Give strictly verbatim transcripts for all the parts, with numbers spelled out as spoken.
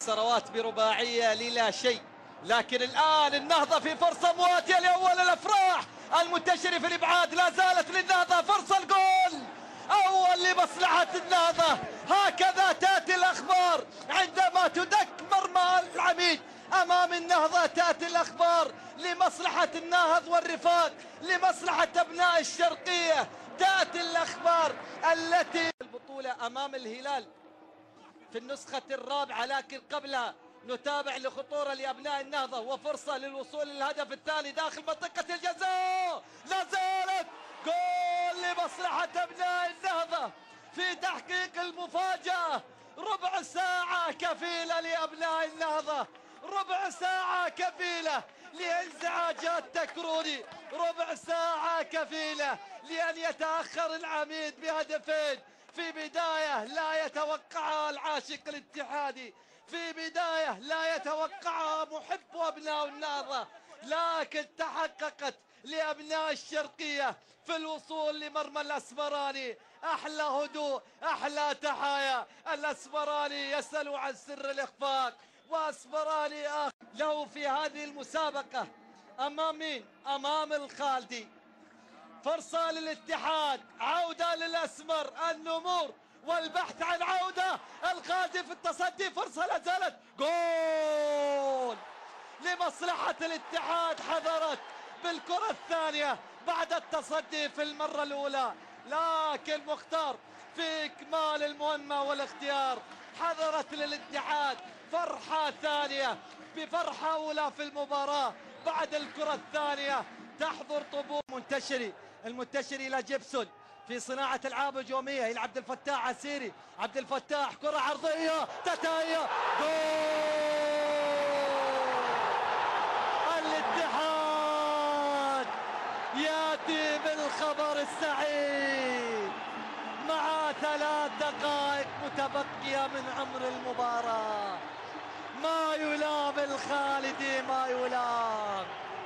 ثروات برباعية للا شيء، لكن الآن النهضة في فرصة مواتية لأول الأفراح. المنتشري في الإبعاد، لا زالت للنهضة فرصة الجول أول لمصلحة النهضة. هكذا تأتي الأخبار عندما تدك مرمى العميد أمام النهضة، تأتي الأخبار لمصلحة الناهض والرفاق، لمصلحة أبناء الشرقية. تأتي الأخبار التي البطولة أمام الهلال في النسخة الرابعة، لكن قبلها نتابع لخطورة لأبناء النهضة وفرصة للوصول للهدف الثاني داخل منطقة الجزاء. لا زالت جول لمصلحة أبناء النهضة في تحقيق المفاجأة. ربع ساعة كفيلة لأبناء النهضة، ربع ساعة كفيلة لانزعاجات تكروني، ربع ساعة كفيلة لأن يتأخر العميد بهدفين في بداية لا يتوقعها العاشق الاتحادي، في بداية لا يتوقعها محب أبناء النهضة، لكن تحققت لأبناء الشرقية في الوصول لمرمى الأسمراني. أحلى هدوء، أحلى تحايا. الأسمراني يسأل عن سر الإخفاق، وأسمراني آخر له في هذه المسابقة أمام مين؟ أمام الخالدي. فرصة للاتحاد، عودة للأسمر، النمور والبحث عن عودة. الخالدي في التصدي، فرصة لا زالت جول لمصلحة الاتحاد. حضرت بالكرة الثانية بعد التصدي في المرة الأولى، لكن مختار في إكمال المهمة والاختيار حضرت للاتحاد فرحة ثانية بفرحة أولى في المباراة. بعد الكرة الثانية تحضر طبوع منتشري، المنتشري إلى جيبسون في صناعة ألعاب هجومية إلى عبد الفتاح عسيري. عبد الفتاح كرة عرضية تتهيأ، جول الاتحاد يأتي بالخبر السعيد مع ثلاث دقائق متبقية من عمر المباراة. ما يلام الخالدي، ما يلام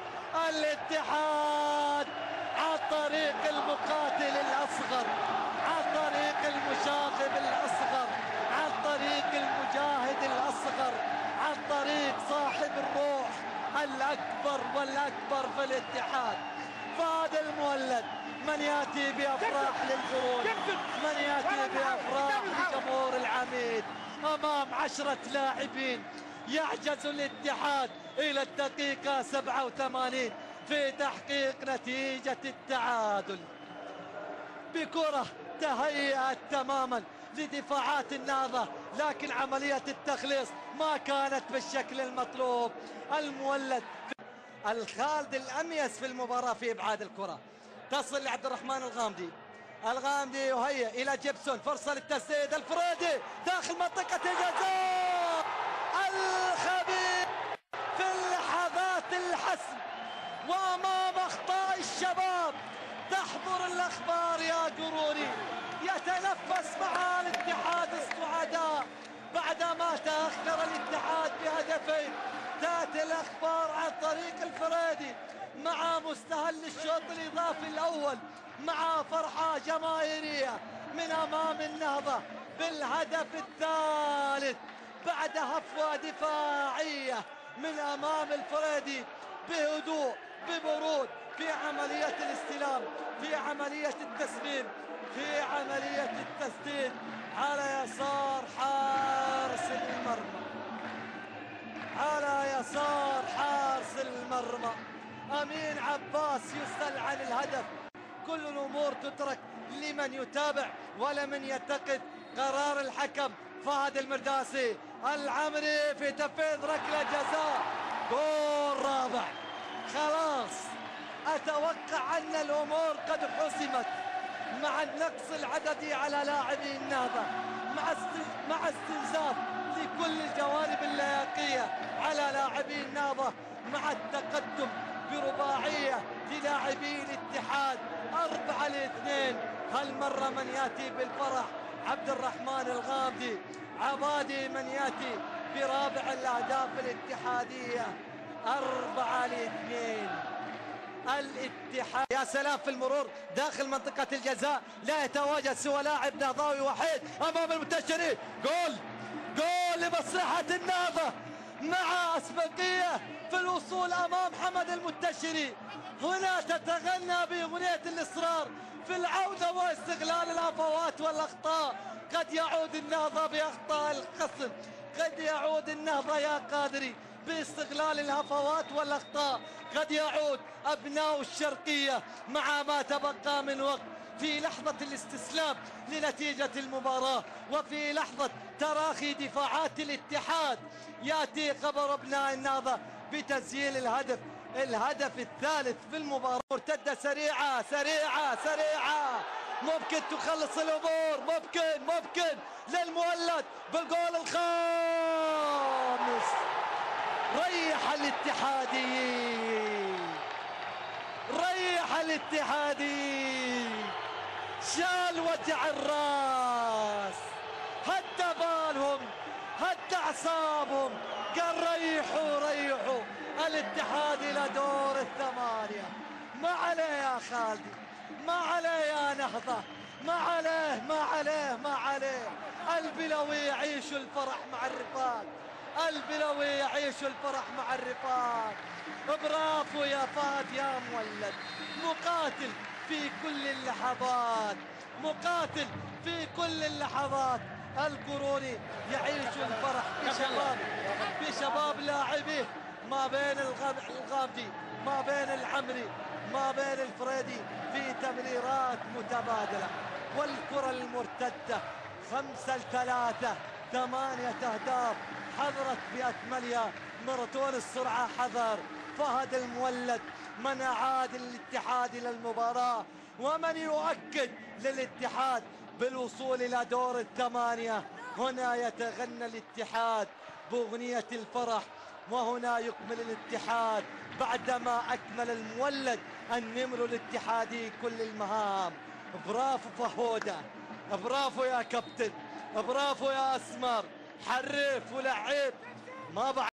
الاتحاد عن طريق المقاتل الأصغر، عن طريق المشاغب الأصغر، عن طريق المجاهد الأصغر، عن طريق صاحب الروح الأكبر والأكبر في الاتحاد. فهد المولد من يأتي بأفراح للجرون، من يأتي بأفراح لجمهور العميد أمام عشرة لاعبين. يعجز الاتحاد إلى الدقيقة سبعة وثمانين في تحقيق نتيجة التعادل بكرة تهيأت تماما لدفاعات النهضة، لكن عملية التخليص ما كانت بالشكل المطلوب. المولد الخالد الأميس في المباراة في إبعاد الكرة، تصل لعبد الرحمن الغامدي. الغامدي يهيئ إلى جيبسون، فرصة للتسديد. الفريدي داخل منطقة الجزاء، الخبير في لحظات الحسم وأمام أخطاء الشباب. تحضر الأخبار يا قروني، يتنفس مع الاتحاد السعداء بعدما تأخر الاتحاد بهدفين. تأتي الأخبار عن طريق الفريدي مع مستهل الشوط الإضافي الأول، مع فرحة جماهيرية من أمام النهضة بالهدف الثالث بعد هفوة دفاعية من أمام الفريدي بهدوء ببرود في عملية الاستلام، في عملية التسليم، في عملية التسديد على يسار حارس المرمى، على يسار حارس المرمى أمين عباس يسأل عن الهدف. كل الأمور تترك لمن يتابع ولمن يتقد قرار الحكم فهد المرداسي. العمري في تنفيذ ركلة جزاء، جول رابع. خلاص أتوقع أن الأمور قد حسمت مع النقص العددي على لاعبي النهضة، مع مع استنزاف لكل الجوانب اللياقية على لاعبي النهضة، مع التقدم برباعية للاعبي الاتحاد أربعة لاثنين. هالمرة من يأتي بالفرح عبد الرحمن الغامدي، عبادي من يأتي برابع الأهداف الاتحادية أربعة لاثنين. الاتحاد يا سلام في المرور داخل منطقة الجزاء، لا يتواجد سوى لاعب نهضاوي وحيد أمام المنتشري. جول جول لمصلحة النهضة مع أسبقية في الوصول أمام حمد المتشري. هنا تتغنى بأغنية الإصرار في العودة واستغلال الهفوات والأخطاء. قد يعود النهضة بأخطاء الخصم، قد يعود النهضة يا قادري باستغلال الهفوات والأخطاء، قد يعود أبناء الشرقية مع ما تبقى من وقت في لحظة الاستسلام لنتيجة المباراة وفي لحظة تراخي دفاعات الاتحاد يأتي خبر أبناء النهضة بتسجيل الهدف الهدف الثالث في المباراة. مرتدة سريعة سريعة سريعة ممكن تخلص الأمور، ممكن ممكن للمولد بالجول الخامس. ريح الاتحادي ريح الاتحادي شال وجع الراس، هدى بالهم هدى اعصابهم، قال ريحوا ريحوا الاتحاد الى دور الثمانية. ما عليه يا خالدي، ما عليه يا نهضة، ما عليه ما عليه ما عليه. البلوي يعيش الفرح مع الرفاق، البلوي يعيش الفرح مع الرفاق. برافو يا فهد يا مولد، مقاتل في كل اللحظات، مقاتل في كل اللحظات. القروني يعيش الفرح بشباب بشباب لاعبيه، ما بين الغامدي ما بين العمري ما بين الفريدي في تمريرات متبادلة. والكرة المرتدة خمسة لثلاثة، ثمانية أهداف حضرت بأكملها. مرتون السرعة حضر فهد المولد من أعاد الاتحاد إلى المباراة ومن يؤكد للاتحاد بالوصول إلى دور الثمانية. هنا يتغنى الاتحاد بأغنية الفرح، وهنا يكمل الاتحاد بعدما أكمل المولد النمر الاتحادي كل المهام. برافو فهودة، برافو يا كابتن، برافو يا أسمر، حرف ولعب ما بعد